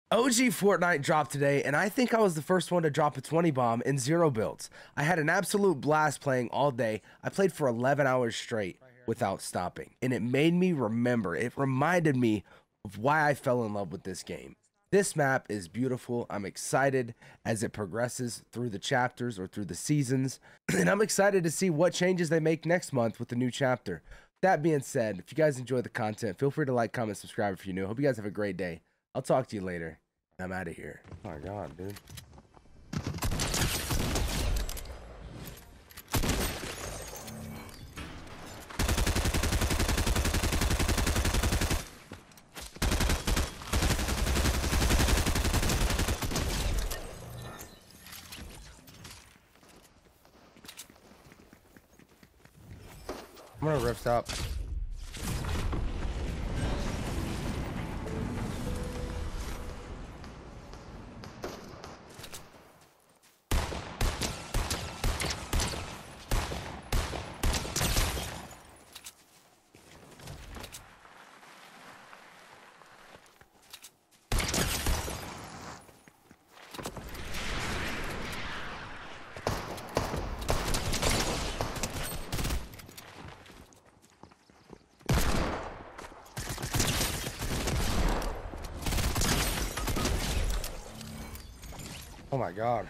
OG Fortnite dropped today, and I think I was the first one to drop a 20 bomb in 0 builds. I had an absolute blast playing all day. I played for 11 hours straight without stopping, and it made me remember. It reminded me of why I fell in love with this game. This map is beautiful. I'm excited as it progresses through the chapters or through the seasons, and I'm excited to see what changes they make next month with the new chapter. That being said, if you guys enjoy the content, feel free to like, comment, subscribe if you're new. Hope you guys have a great day. I'll talk to you later. I'm out of here. Oh my god, dude. I'm gonna rift up. Oh my god.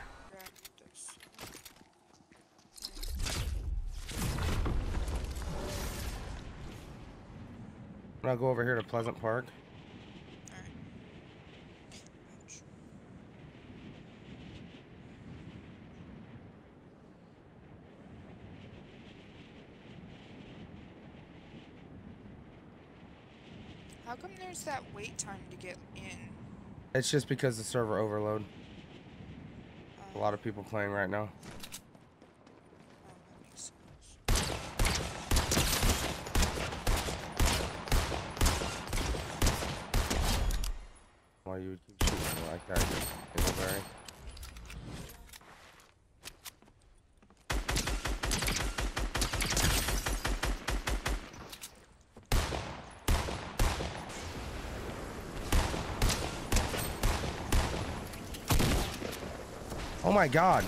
I'm gonna go over here to Pleasant Park. How come there's that wait time to get in? It's just because the server overload. A lot of people playing right now. Oh, that makes Why you would keep shooting me like that, Dingleberry? Oh my god.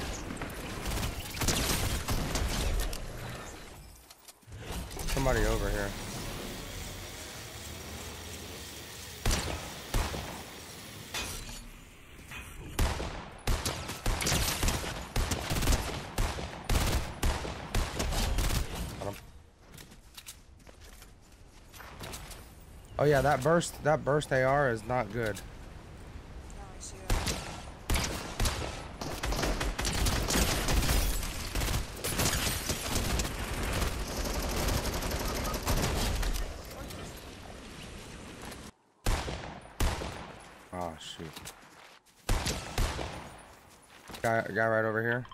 Somebody over here. Got him. Oh yeah, that burst AR is not good. No, I see that. Oh shoot. Guy right over here.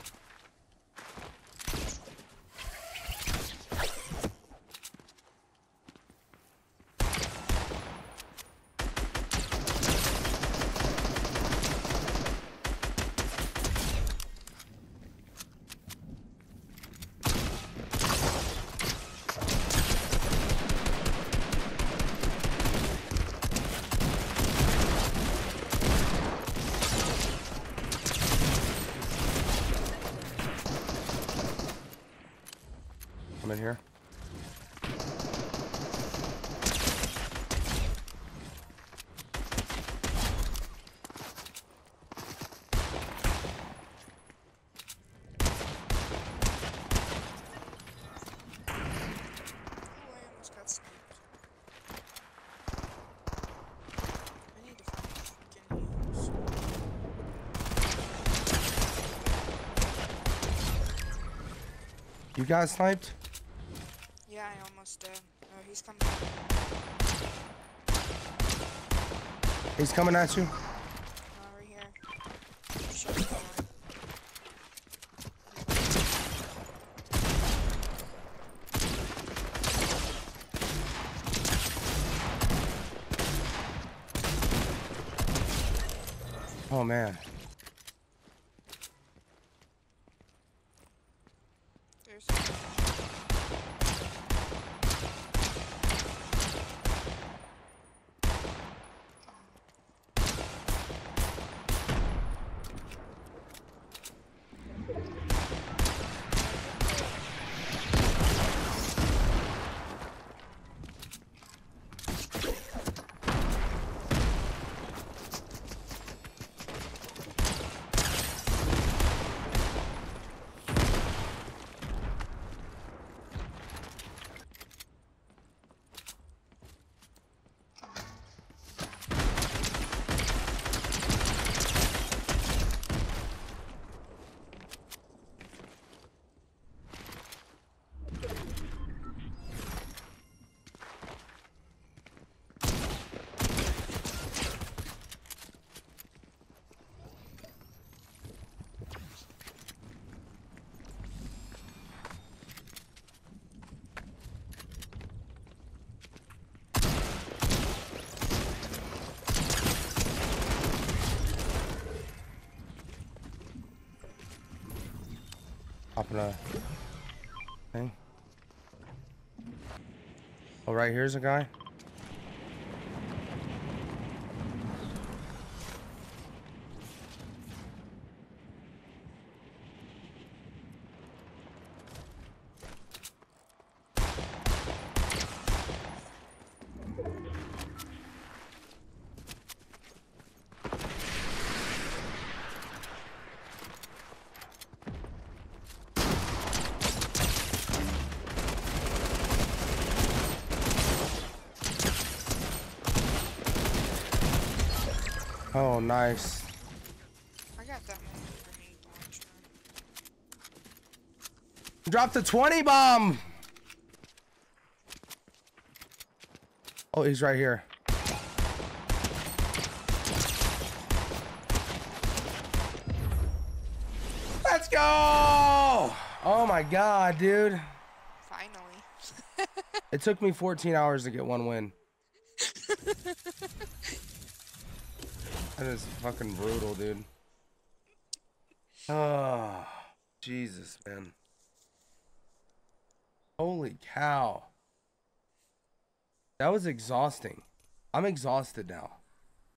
I'm in here. Oh, I almost got sniped. I need to find freaking heals. You got sniped? Yeah, I almost did. Oh, he's coming. He's coming at you. Over here. Shut the door. Oh man. There's. Hopping a thing. Oh, right here's a guy. Oh, nice. I got that one grenade launcher. Drop the 20 bomb. Oh, he's right here. Let's go. Oh my God, dude. Finally. It took me 14 hours to get one win. That is fucking brutal, dude. Oh, Jesus, man. Holy cow. That was exhausting. I'm exhausted now.